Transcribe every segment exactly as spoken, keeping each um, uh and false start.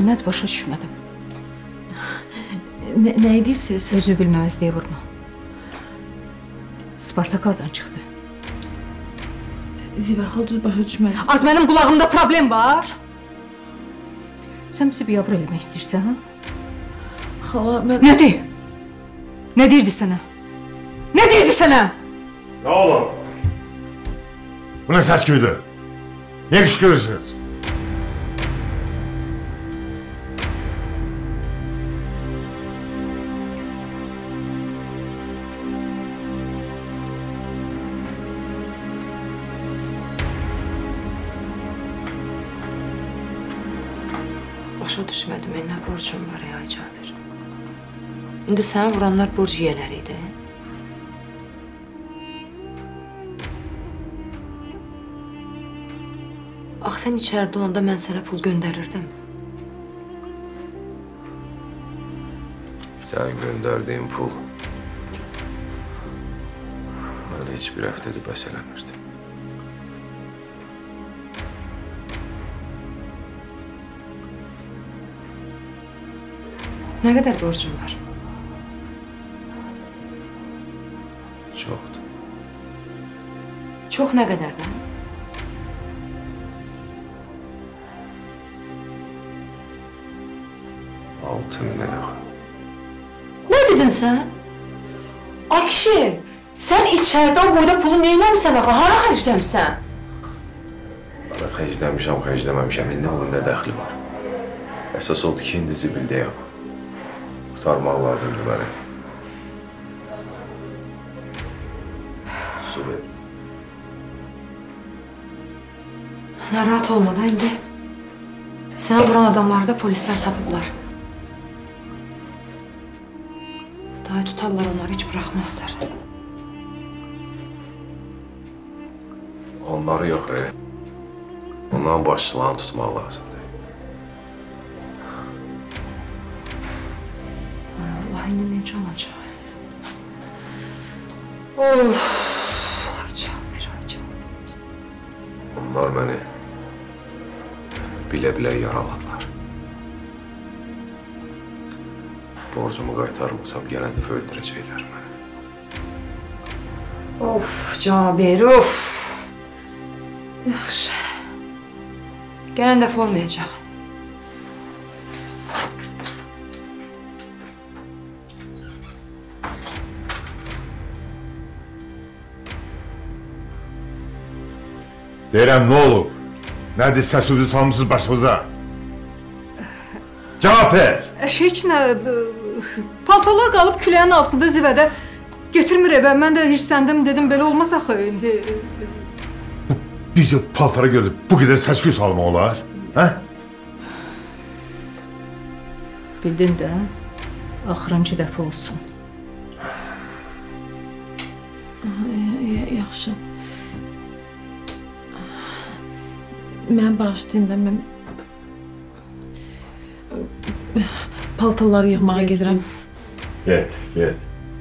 nədir, başa düşmədim. Nə edirsiniz? Özü bilməməzliyə vurma. Spartak hardan çıxdı? Zivər xala düz başa düşmədim. Az mənim qulağımda problem var. Sən bizi biabır eləmək istəyirsən, ha? Xala, mən... Nə deyir? Nə deyirdi sənə? Nə deyirdi sənə? Nə olur? Bu nə səs küydü? Niyə qışqırırsınız? Başa düşmədim, mən nə borcum var ya, Cabir. İndi sənə vuranlar borc yiyələri idi. Ax, sən içəridə olanda mən sənə pul göndərirdim. Sən göndərdiyin pul mənə heç bir həftədə bəs eləmirdi. Nə qədər borcum var? Çoxdur. Çox nə qədər də? Altı minə yox. Nə dedin sən? Ay kişi, sən içəridə o boyda pulu neynəmişsən axı? Hara xərcləmişsən? Bana xərcləmişəm, xərcləməmişəm. İndi bunun nə dəxli var? Əsas oldu ki, indi zibildəyəm. Kurtarmaq lazımdır məni. Su ver. Narahat olma da indi. Sənə vuran adamları da polislər tapıblar. Daha tutarlar, onları heç bıraxmazlar. Onları yox, e. Onların başçılarını tutmaq lazımdır. İndi necə olacaq? Of! Ay Cabir, ay Cabir. Onlar məni bilə-bilə yaraladılar. Borcumu qaytarmasam, gələn dəfə öldürəcəklər məni. Of, Cabir, of! Yaxşı. Gələn dəfə olmayacaq. Deyirəm, nə olub? Nədir səsinizi salmışsınız başımıza? Cavab ver! Şey ki, nə... Paltolar qalıb küləyin altında zivədə getirmir evə. Mən də hirsləndim, dedim, belə olmaz axı. İndi... Bizi paltara görə bu qədər səs-küy salmaq olar, hə? Bildin də, axırıncı dəfə olsun. Yaxşı. Mən bağışlayın da, mən... paltaları yığmağa gedirəm. Get, get.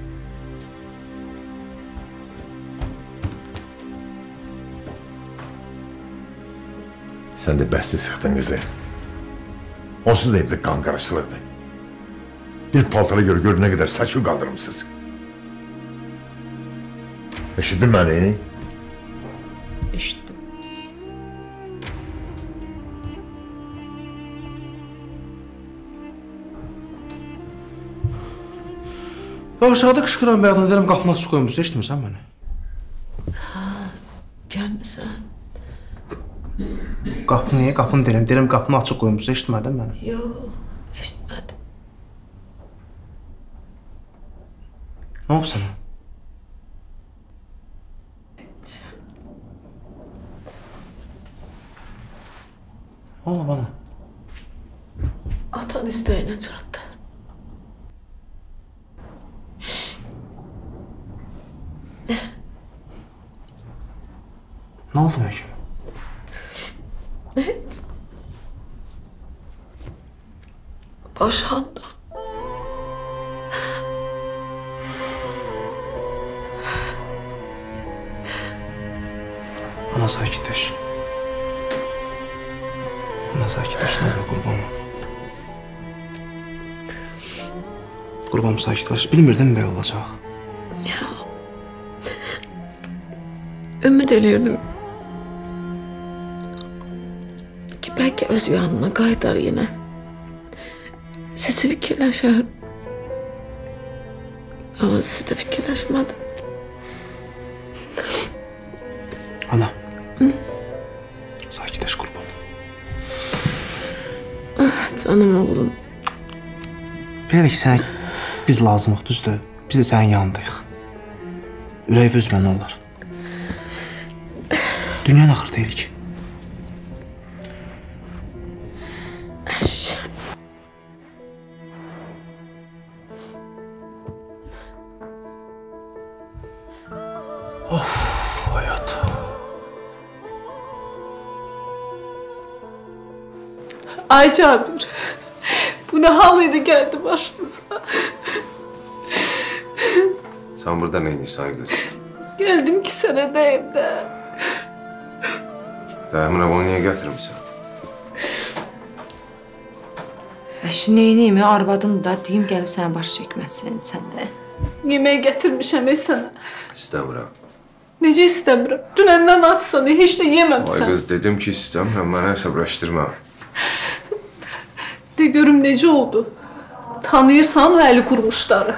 Sən də bəsli sıxdın qızı. Onsuz da evdə qan qarışılırdı. Bir paltara görə gör nə qədər saçı qaldırmışsınız. Eşitdin məni? Eşitdim. Aşağıda qışqıran bəyadan deyirəm, qapını açıq qoymuşsa, eşitmirsən məni? Hə, gəlmirsən. Qapı niyə? Qapını deyirəm, deyirəm, qapını açıq qoymuşsa, eşitmədin məni? Yox, eşitmədim. Nə olub sənə? Nə olub bana? Atan istəyinə çatdı. Nə oldu məhkum? Heç. Boşandı. Ana sakitləş. Ana sakitləş, nə olur qurbanım. Qurbam sakitləş. Bilmirdim belə olacaq. Ümid eləyirdim ki, bəlkə öz yanına qayıdar yenə. Sizi fikirləşər. Ama sizi də fikirləşmədim. Ana. Sakitləş qurban. Ah, canım oğlum. Bilərik sənə biz lazımıq, düzdür? Biz də sənin yanındayıq. Ürək üzmən olar. Dünyanın axırı deyil ki. Əş. Of, hayat. Ay Cabir, bu ne halıydı geldi başımıza. Sen burada ne inirsən ay qız? Geldim ki sana deyim de. Dayımına bunu niye getirmişsən? Əşi, neyniyim, arvadın da deyim gəlib sənə baş çəkməsin, sən də. Yemeğe getirmişəm ey sana. İstəmirəm. Necə istəmirəm? Dünəndən açsan, heç də Ay yeməmsən. qız, dedim ki istəmirəm, mənə əsəbləşdirmə. De görüm necə oldu. Tanıyırsan o əli qurmuşları.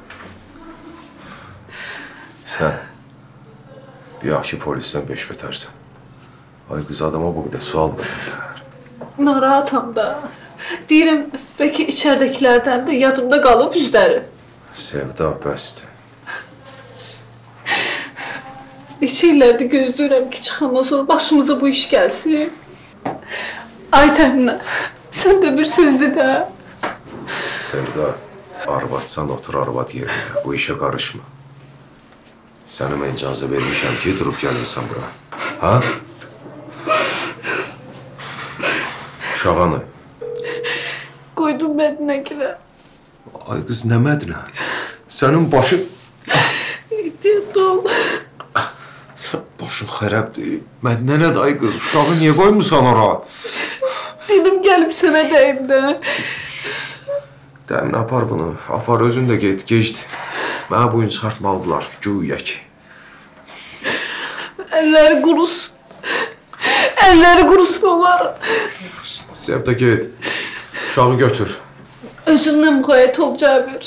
Sən bir yaxşı polisdən beş betərsən. Ay qız, adama bu qədər sual verirlər. Narahatam da. Deyirəm, bəlkə içərdəkilərdən də yadımda qalıb üzləri. Sevda bəsdir. Neçə illərdir gözləyirəm ki, çıxandan sonra başımıza bu iş gəlsin. Ay Təminə, sən də bir sözdü də. Sevda, arvadsan otur arvad yerində. Bu işə qarışma. Sənə mən icazə vermişəm ki, durub gəlmirsən bura. Ha? Uşağanı. Qoydum Mədinə gilə. Ay qız, nə Mədinə? Sənin başın... İdiyyət ol. Sən başın xərəbdir. Mədinə nədir ay qız? Uşağı niyə qoymuşsan ora? Dedim gəlib sənə deyim də. Dəmin, apar bunu. Apar, özün də get, gecdir. Mənə bugün çıxartmalıdırlar, güya ki. Əlləri qurusun. Əlləri qurusun onların. Sevda, get. Uşağı götür. Özündən müğayət ol Cabir.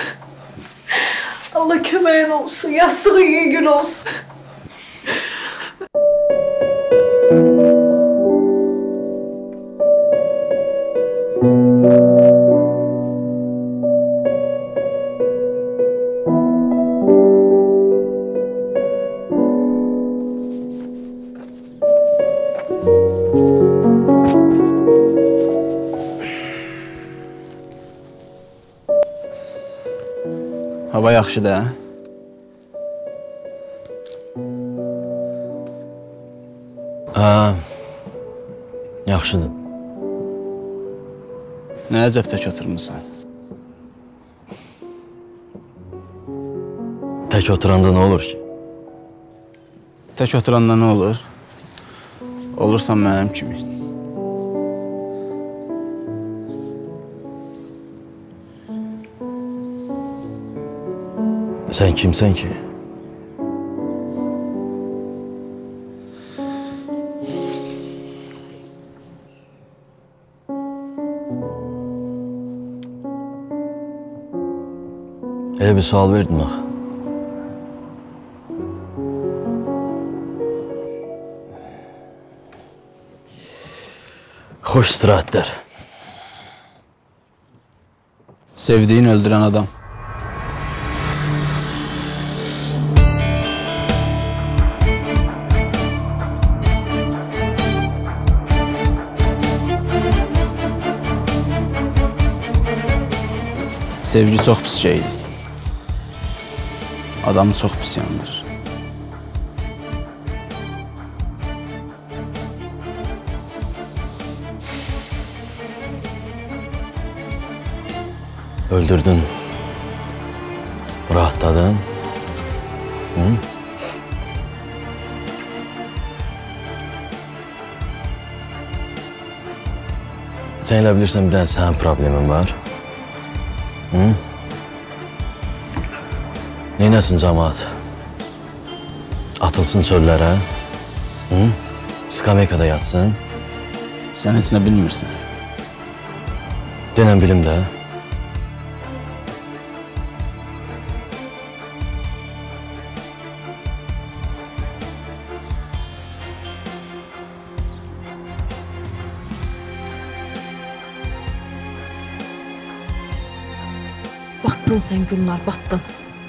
Allah köməyin olsun, yastığın yüngül olsun. Hava yaxşıdır, hə? Hə, yaxşıdır. Nə əcəb tək oturmuşsan? Tək oturanda nə olur ki? Tək oturanda nə olur? Olursan mənim kimi. Sən kimsən ki? Elə bir sual verdin axı. Xoş istirahətlər. Sevdiyin öldürən adam. Sevgi çox pis şeydir. Adamı çox pis yandırır. Öldürdün. Rahatladın. Hı? Sən elə bilirsən bir dənə sənin problemin var. Hı? Neyləsin cəmaat? Atılsın çöllərə? Hı? Skameykada yatsın? Sən heç nə bilmirsən. Denən bilim də. Batdın sən Gülnar, batdın.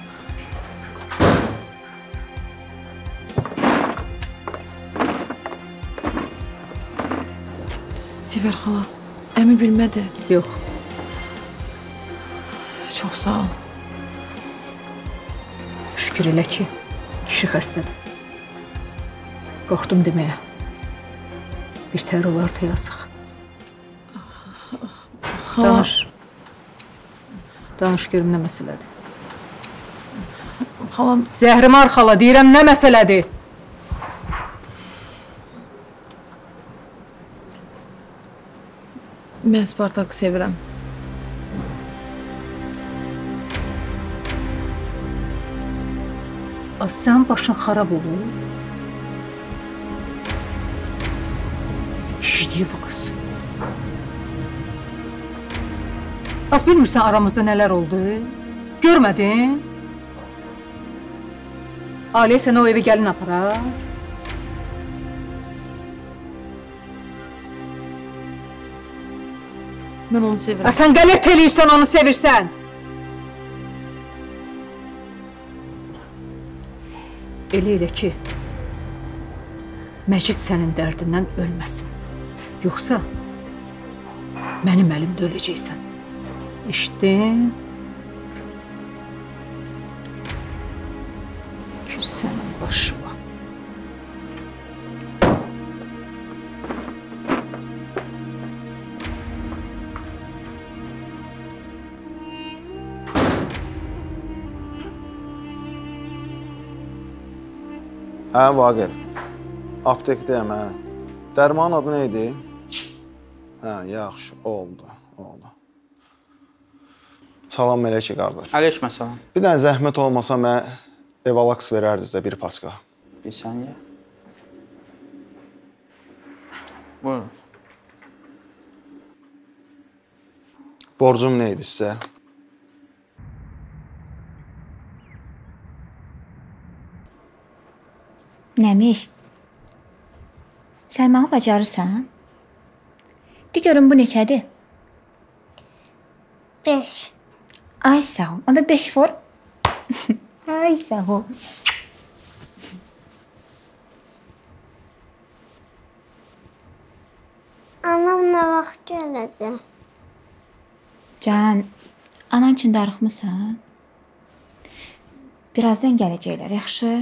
Zivər xala, əmi bilmədi. Yox. Çox sağ ol. Şükür elə ki, kişi xəstədir. Qorxdum deməyə. Bir təhər olardı yazıq. Danış. Danış görüm nə məsələdir. Xalam, Zəhrimar xala, deyirəm nə məsələdir? mən Spartakı sevirəm. Az sənin başın xarab olur. İşləyir bu qız. Az bilmirsən aramızda nələr oldu? Görmədin? Aliyə sənə o evə gəlin aparar. Mən onu sevirəm. Ha, sən qələt eləyirsən, onu sevirsən. Elə elə ki, Məcid sənin dərdindən ölməsin. Yoxsa mənim əlimdə öləcəksən. İşdin? Küs sənin başıma. Hə, Vaqif. Aptekdəyəm, hə. Dərmanın adı nə idi? Hə, yaxşı, oldu, oldu. Salam Mələkə qardaş. Əleyhissalam salam. Bir dənə zəhmət olmasa mən Evalaks verərdiniz də bir paçka. Bir saniyə. Buyurun. Borcum nə idi sizə? Nəmiş, sən mənə bacarırsan? De görüm, bu neçədir? Beş. Ay, sağ ol. Onda beş for. Ay, sağ ol. Anam nə vaxt gələcək? Can, anan üçün darıxmısan? Birazdan gələcəklər, yaxşı?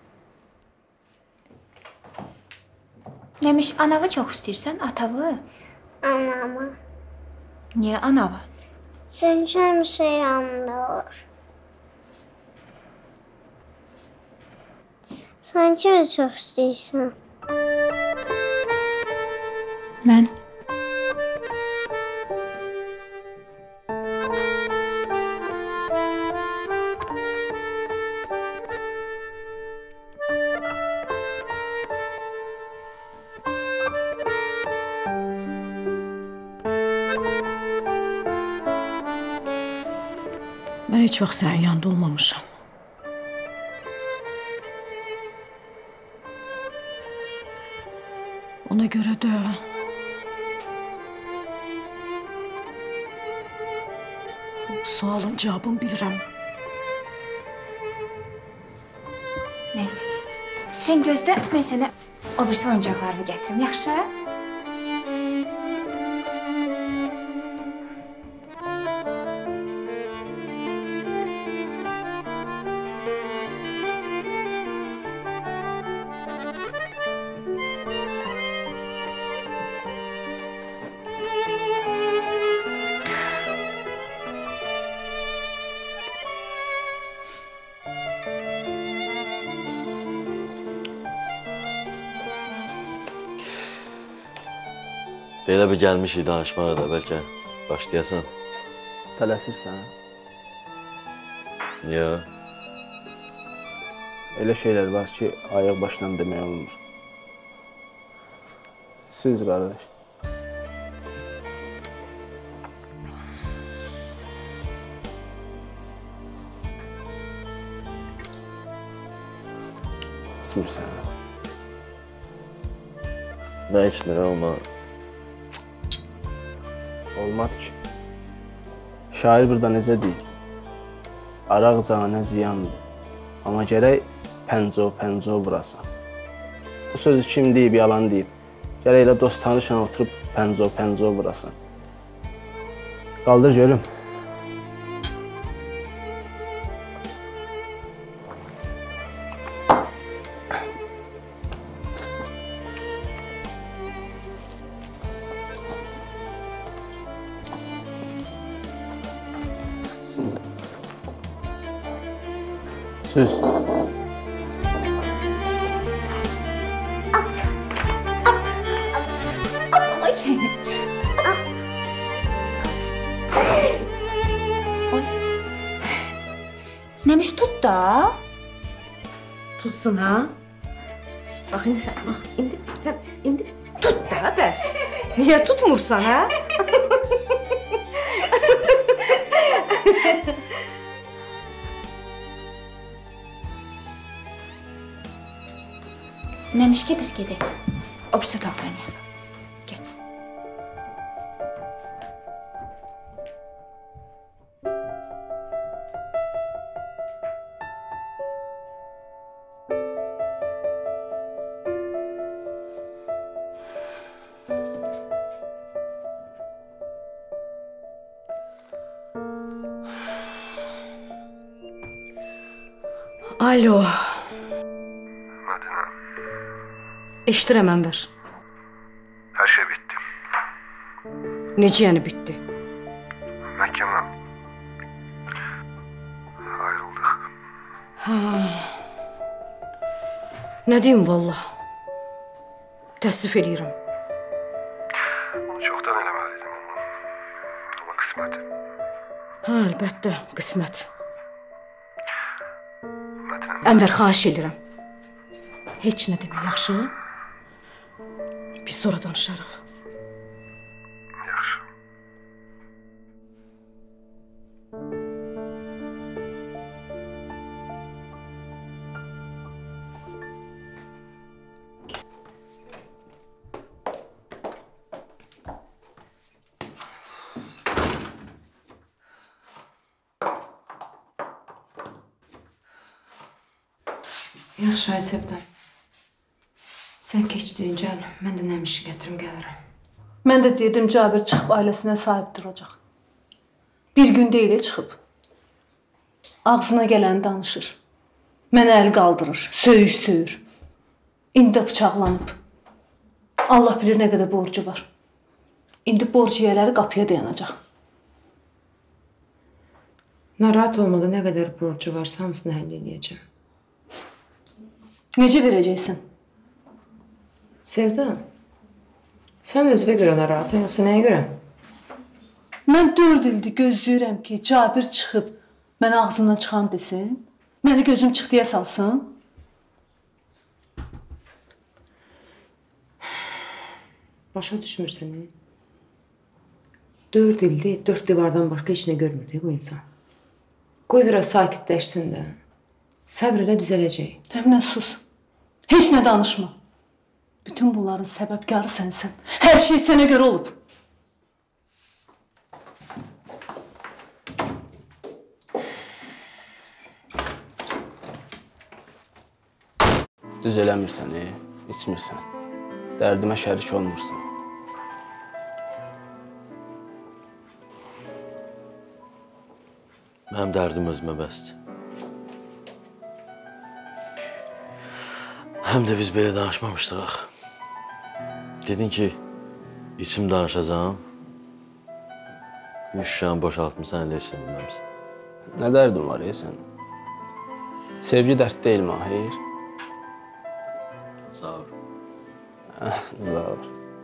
Nəmiş, anavı çox istəyirsən, atavı? Anamı. Niyə anavı? Çünki həmişə yanında olur. Sən kimi çox istəyirsən? Mən. Mən heç vaxt sənin yanında olmamışam. Ona görə də sualın cavabını bilirəm. Nəysə. Sən gözlə, mən sənə o birisi oyuncaqlarını gətirim, yaxşı? Elə bir gəlmişik danışmağa da, bəlkə başlayasan. Tələsirsən? Yox. Elə şeylər var ki, ayaq başdan demək olmur. Siz qardaş. İçmirsən. Mən içmirəm, amma olmadı ki. Şair burada necə deyil? Araq canə ziyandır. Amma gərək pənco-pənco vurasan. Bu sözü kim deyib, yalan deyib. Gərək elə dost tanışla oturub pənco-pənco vurasan. Qaldır görüm. Söz. Nəmiş tut da. Tutsun ha? Bax indi sən, bax indi sən indi tut da bəs. Niyə tutmursan ha? Nəmiş ki biz gedək. O birisi otaqda oynayaq. Gəl. Alo. Mədinə, Eşidirəm Ənvər. hər şey bitdi. Necə yəni bitdi? Məhkəmə. Ayrıldıq. Ha. Nə deyim vallah? Təəssüf eləyirəm. Bunu çoxdan eləməliydim amma. Amma qismət. Ha, əlbəttə, qismət. Mədinə. Ənvər, xahiş edirəm. Heç nə demə, yaxşı? Biz sonra danışarıq. Yaxşı. Yaxşı, ay Sevda. Sən keçdin, gəl. Mən də nəmişi gətirim, gəlirəm. Mən də dedim, Cabir çıxıb ailəsinə sahib duracaq. Bir gün deyilə çıxıb. Ağzına gələni danışır. Mənə əl qaldırır, söyüş söyür. İndi də bıçaqlanıb. Allah bilir nə qədər borcu var. İndi borc yiyələri qapıya dayanacaq. Narahat olmadan nə qədər borcu varsa hamısını həll edəcəm. Necə verəcəksən? Sevda, sən özünə görə narahatsan, yoxsa nəyə görə? Mən dörd ildir gözləyirəm ki, Cabir çıxıb mənə ağzından çıxan desin, məni gözüm çıxdıya salsın. Başa düşmürsən, nə? Dörd ildir, dörd divardan başqa heç nə görmürdü bu insan. Qoy biraz sakitləşsin də. Səbr elə düzələcək. Əminə sus. Heç nə danışma. Bütün bunların səbəbkarı sənsən. Hər şey sənə görə olub. Düz eləmirsən, e, içmirsən. Dərdimə şərik olmursan. Mənim dərdim özümə bəsdir. Həm də biz belə danışmamışdıq axı. Dedin ki, içim danışacağım. Bir şüşəni boşaltmışsan, elə içsin bilməmsən. Nə dərdin var ya sən? Sevgi dərd deyil Mahir. Zavr. Zavr.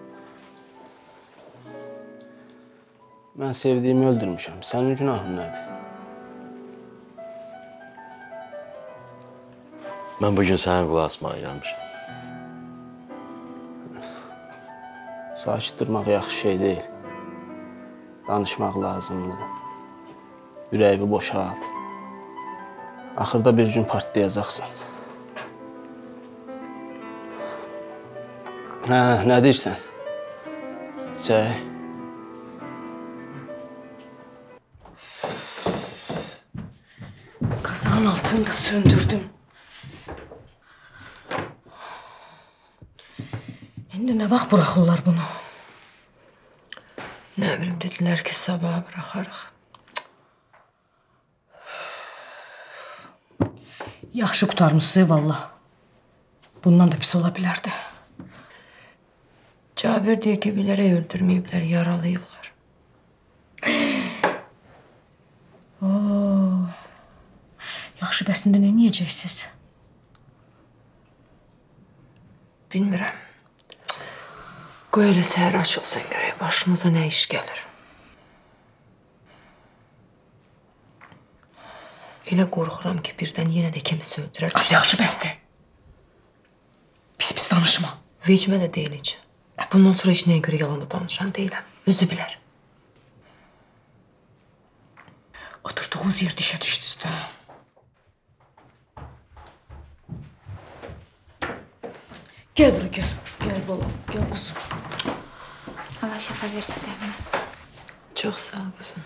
Mən sevdiyimi öldürmüşəm. Sənin günahın nədir? Mən bugün sənin qulaq asmağa gəlmişəm. Sakit durmaq yaxşı şey deyil. Danışmaq lazımdır. Ürəyini boşalt. Axırda bir gün partlayacaqsan. Hə, nə deyirsən? Çay. Kazanın altını da söndürdüm. İndi nə vaxt buraxırlar bunu? Nə bilim, dedilər ki, sabaha bıraxarıq. Yaxşı qutarmışsınız, vallah. Bundan da pis ola bilərdi. Cabir deyir ki, bilərək öldürməyiblər, yaralayıblar. Oo. Yaxşı, bəs indi nə yiyəcəksiniz? Bilmirəm. Qoy elə səhər açılsın görək, başımıza nə iş gəlir. Elə qorxuram ki, birdən yenə də kimisi öldürər. Az yaxşı bəsdir. Pis-pis danışma. Vecmə də deyil heç. Bundan sonra heç nəyə görə yalanda danışan deyiləm. Özü bilər. Oturduğunuz yer dişə düşdünüz də. Gəl bura, gəl. Gəl balam, gəl quzum. Allah şəfa versə dəminə. Çox sağ ol, qızım.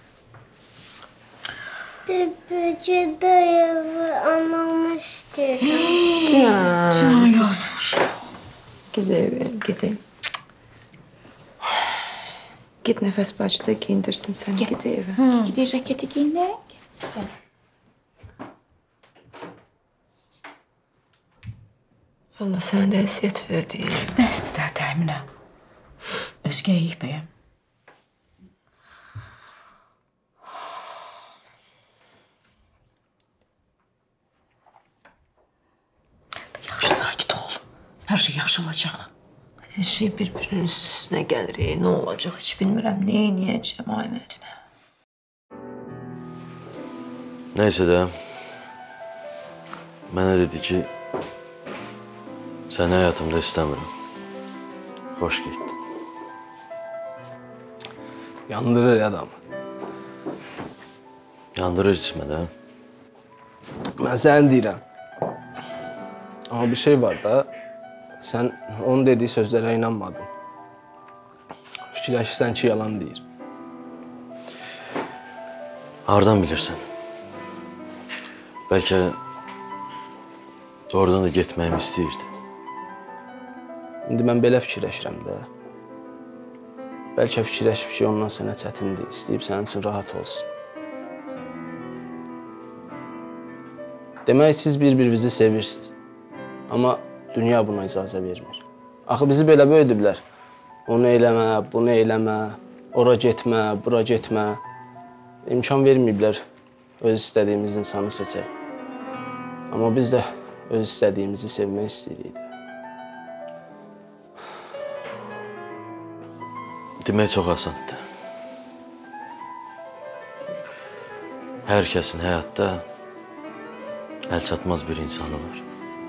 Bebeci dayımı anamı istəyirəm. Can yazmış. Gedəyim, gedəyim. Git nəfəs bacıda giyindirsin səni, gid evə. Gidək jaketi giyinək. Gəl. Allah sənə də əziyyət verdi. Bəsdir də təminə. Özgə yiyik bəyəm. Yaxşı, sakit ol. Hər şey yaxşı olacaq. Hər şey bir-birinin üst-üstünə gəlir. Nə olacaq heç bilmirəm. Nə eləyəcəm ay Mədinə. Nəysə də, mənə dedi ki, səni həyatımda istəmirəm. Xoş getdin. Yandırır adamı. Yandırır içmə də. Mən səni deyirəm. Amma bir şey var da, sən onun dediyi sözlərə inanmadın. Fikirləşirsən ki, yalan deyir. Hardan bilirsən? Bəlkə oradan da getməyimi istəyirdi. İndi mən belə fikirləşirəm də. Bəlkə fikirləşib ki, ondan sənə çətindir, istəyib sənin üçün rahat olsun. Demək, siz bir-birinizi sevirsiniz. Amma dünya buna icazə vermir. Axı bizi belə böyüdüblər. Onu eləmə, bunu eləmə, ora getmə, bura getmə. İmkan verməyiblər öz istədiyimiz insanı seçək. Amma biz də öz istədiyimizi sevmək istəyirik. Demək çox asandır. Hər kəsin həyatda əlçatmaz bir insanı var.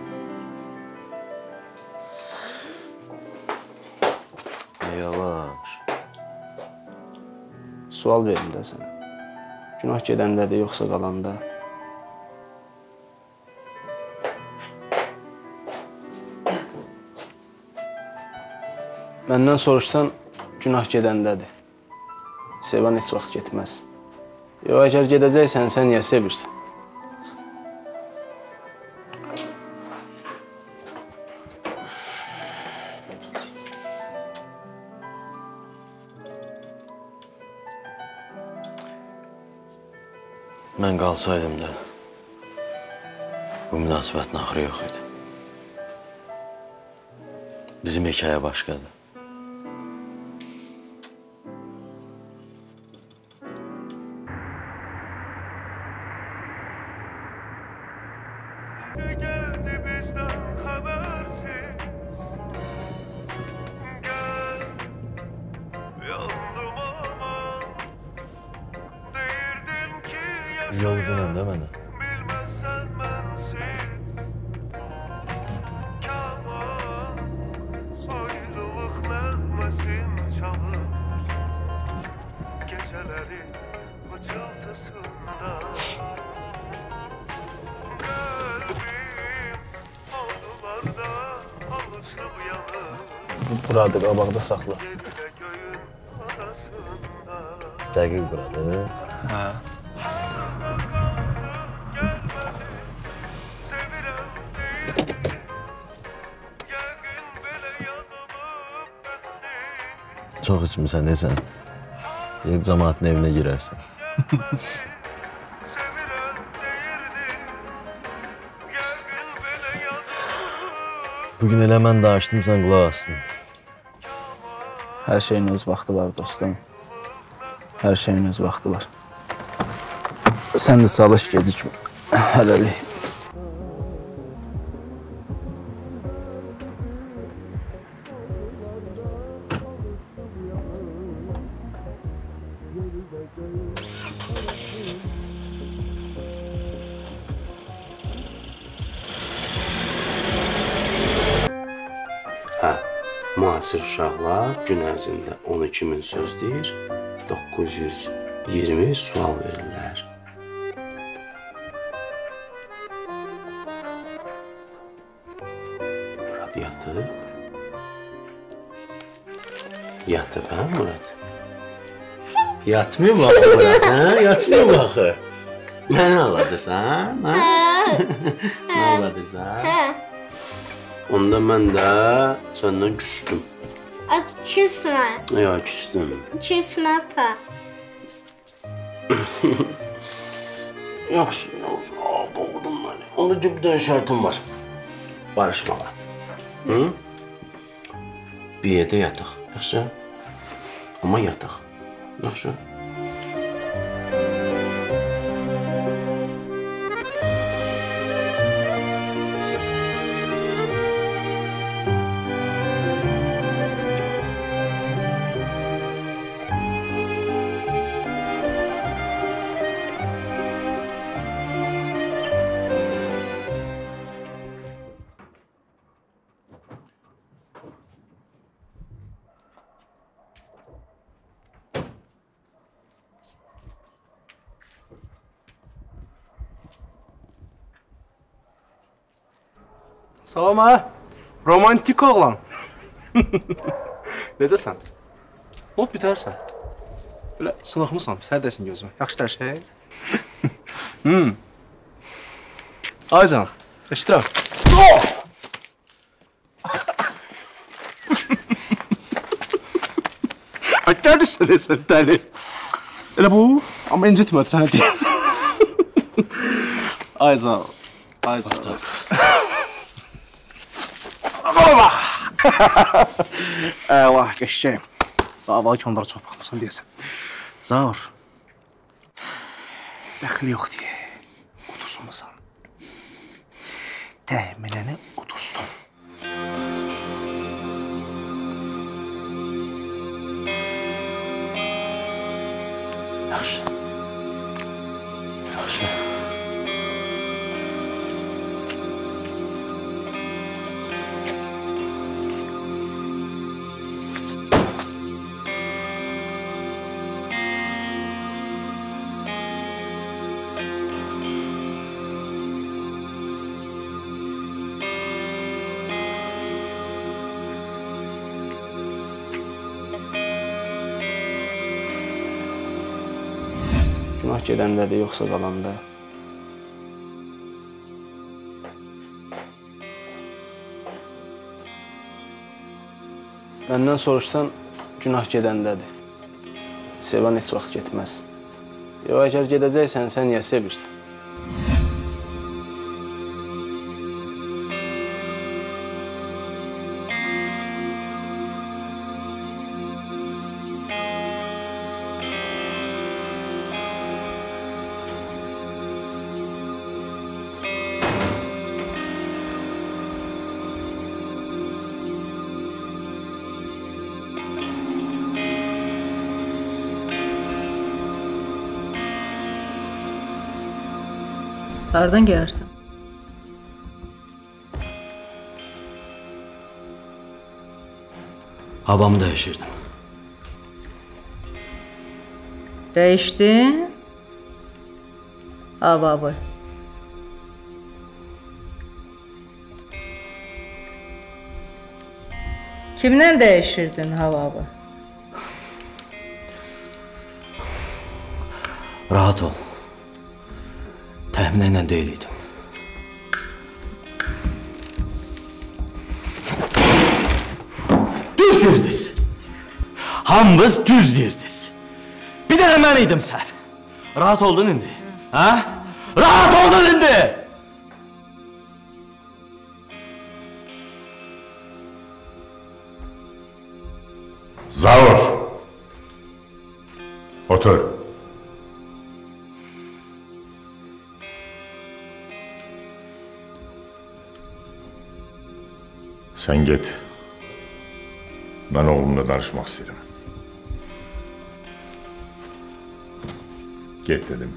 Yavaş. Sual verim də sənə. Günah gedəndə də, yoxsa qalanda? Məndən soruşsan, günah gedəndədir. Sevən heç vaxt getməz. Yox, əgər gedəcəksən, sən niyə sevirsən? Mən qalsaydım da, bu münasibətin axırı yox idi. Bizim hekayə başqadır. Yol dönəndə mənə. Buradır, qabaqda saxla. Dəqiq buradır. Hə. Çox içmisən, nesən? Yeyib cəmaatın evinə girərsən. Bugün elə mən danışdım, sən qulaq astın. Hər şeyin öz vaxtı var, dostum. Hər şeyin öz vaxtı var. Sən də çalış, gecikmə. Hələlik. Hə, müasir uşaqlar gün ərzində on iki min söz deyir, doqquz yüz iyirmi sual verirlər. Murad yatıb. Yatıb, hə Murad? Yatmıyor baxı Murad, hə? Yatmıyor baxı. Məni ağladırsan, hə? Məni ağladırsan? Hə. Onda mən də səndən küstüm. At küsmə. Ya, küstüm. Küsmə ata. Yaxşı, yaxşı. Aa, boğdum məni. Onda bir dənə şərtim var. Barışmağa. Hı? Bir yerdə yatıq. Yaxşı? Amma yatıq. Yaxşı? Salam ha, romantik oğlan. Necəsən? Olub bitərsən. Belə sınıqmısan, sədəsin gözümə. Yaxşı dər şey. Hmm. Aycan, eşitirəm. Açardırsın esən dəli. Elə bu, amma incitmədi sənə deyim. Aycan, Aycan. Əla, qəşkəyim. Davalı ki, onlara çox baxmasan deyəsən. Zaur, dəxli yox deyə uduzmusan. Təminəni uduzdun. Yaxşı. Yaxşı. Günah gedəndədir, yoxsa qalanda. Məndən soruşsan, günah gedəndədir. Sevən heç vaxt getməz. Yox, əgər gedəcəksən, sən niyə sevirsən? Hardan gəlirsən? Havamı dəyişirdim. Dəyişdin? Avabı. Kimlə dəyişirdin havabı? Rahat ol. Təxminə ilə deyil idim. Düz deyirdiniz. Hamınız düz deyirdiniz. Bir dənə mən idim səhv. Rahat oldun indi. Ha? Rahat oldun indi. Zavur. Otur. Sen git. Ben oğlumla danışmak istedim. Git dedim.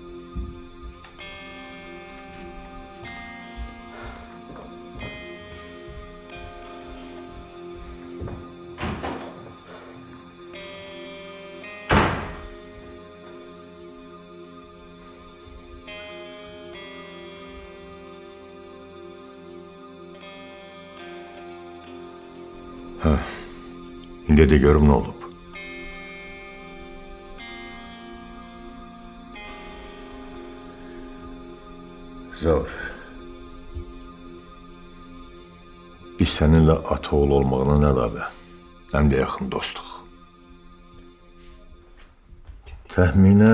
Ha, indi de görüm ne olub. Zavur. Biz seninle ata oğul olmağına ne da be? Hem de yakın dostluq. Təxminə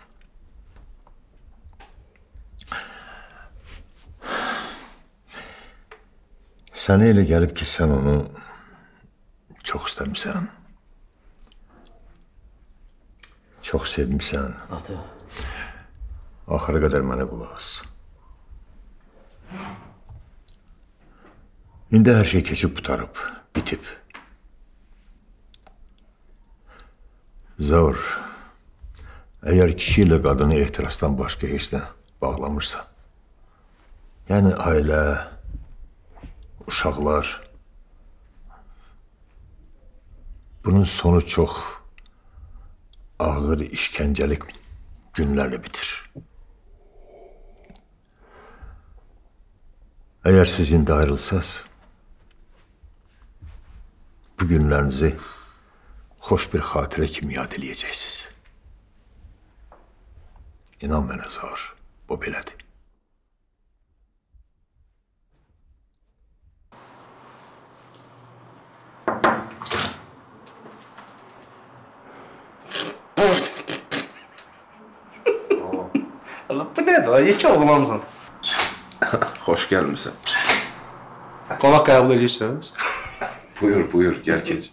sənə elə gəlib ki, sən onu çox istəmişsən. Çox sevmişsən. Ata. Axıra qədər mənə qulaq as. İndi hər şey keçib qutarıb, bitib. Zavur, əgər kişi ilə qadını ehtirasdan başqa heç nə bağlamırsa, yəni ailə, uşaqlar, bunun sonu çox ağır, işkəncəlik günlərlə bitir. Əgər siz indi ayrılsaz, bu günlərinizi xoş bir xatirə kimi yad eləyəcəksiniz. İnan mənə Zavur, bu belədir. Allah, bu nədir? Yekə oğlansan. Hoş gelmişsin. Qonaq qəbul edirsiniz? Buyur, buyur, gel geç.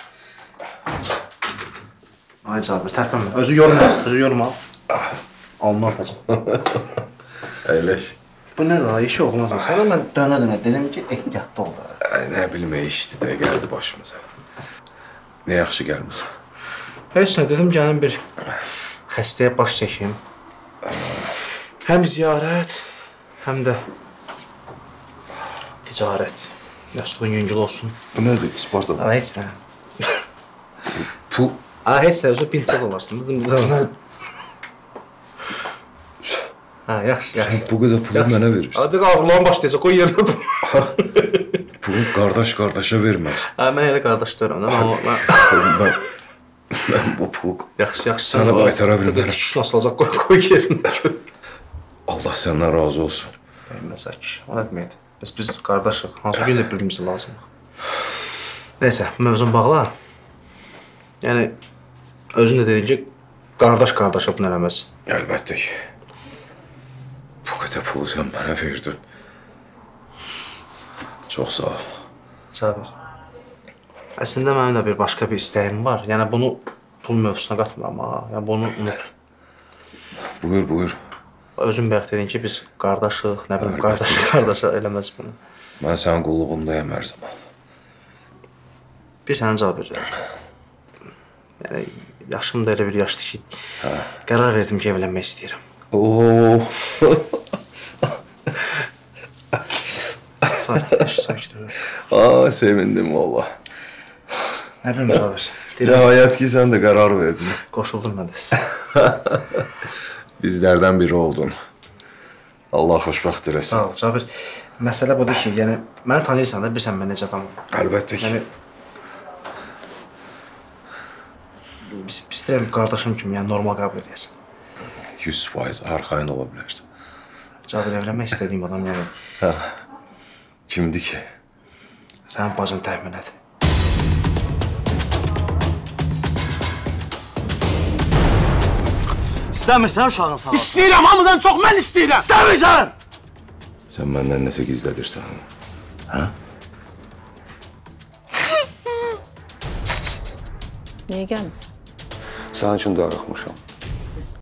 Ay Cabir, tərpənmə. Özü yorma, özü yorma. Alnı atacam. Əyləş. Bu nədir? Yekə oğlansan. Sana mən dönə-dönə dedim ki, ehtiyatlı ol da. Ay, nə bilmə işdi də gəldi başımıza. Ne yaxşı gəlmişsin. Heç nə, dedim gəlin bir xəstəyə baş çəkim. Həm ziyarət, həm də ticarət. Yastıqın yüngül olsun. Bu nədir, Sparta? Ha, heç nə. Pul? Ha, heç nə, özü pinçək olarsın. Bu nə? Ha, yaxşı, yaxşı. Sən bu qədər pulu mənə verirsən. Hadi ağırlığın başlayacaq, qoy yerinə bu. Pulu qardaş qardaşa verməz. Ha, mən elə qardaş deyirəm da. Mən, mən bu pulu yaxşı, yaxşı. Sana qaytara bilmərəm. Kişi nasıl olacaq, qoy, qoy yerinə. Allah səndən razı olsun. Deyilməz, kişi, o nə deməkdir? Biz, biz qardaşıq, hansı gün də birbirimizi lazımıq. Neysə, mövzum bağlar. Yəni, özün də dedin ki, qardaş qardaşa bunu eləməz. Əlbəttə ki. Bu qədər pulu sən mənə verdin. Çox sağ ol. Cabir. Əslində mənim də bir başqa bir istəyim var. Yəni, bunu pul mövzusuna qatmıram ha. Yəni, bunu unut. Buyur, buyur. Özün bayaq dedin ki, biz qardaşıq, nə bilim, qardaş qardaşa eləməz bunu. Mən sənin qulluğundayım hər zaman. Bir sənin Cabir. Yəni, yaşım da elə bir yaşdır ki, hə. Qərar verdim ki, evlənmək istəyirəm. Oo. Sakitləş, sakitləş. Aa, sevindim valla. Nə bilim, Cabir. Nəhayət ki, sən də qərar verdin. Qoşuldum mən də sizə. Bizlərdən biri oldun. Allah xoşbəxt eləsin. Sağ ol, Cabir. Məsələ budur ki, yəni məni tanıyırsan da, bilirsən mən necə adamım. Əlbəttə ki. Yəni biz istəyirəm qardaşım kimi, yəni normal qəbul edəsən. yüz faiz arxayın ola bilərsən. Cabir, evlənmək istədiyim adam, yəni Hə. Kimdir ki? Sənin bacın təmin et. İstəmirsən uşağın sağ olsun. İstəyirəm, hamıdan çox mən istəyirəm. İstəmirsən! Sən məndən nəsə gizlədirsən. Hə? Niyə gəlmirsən? Sənin üçün darıxmışam.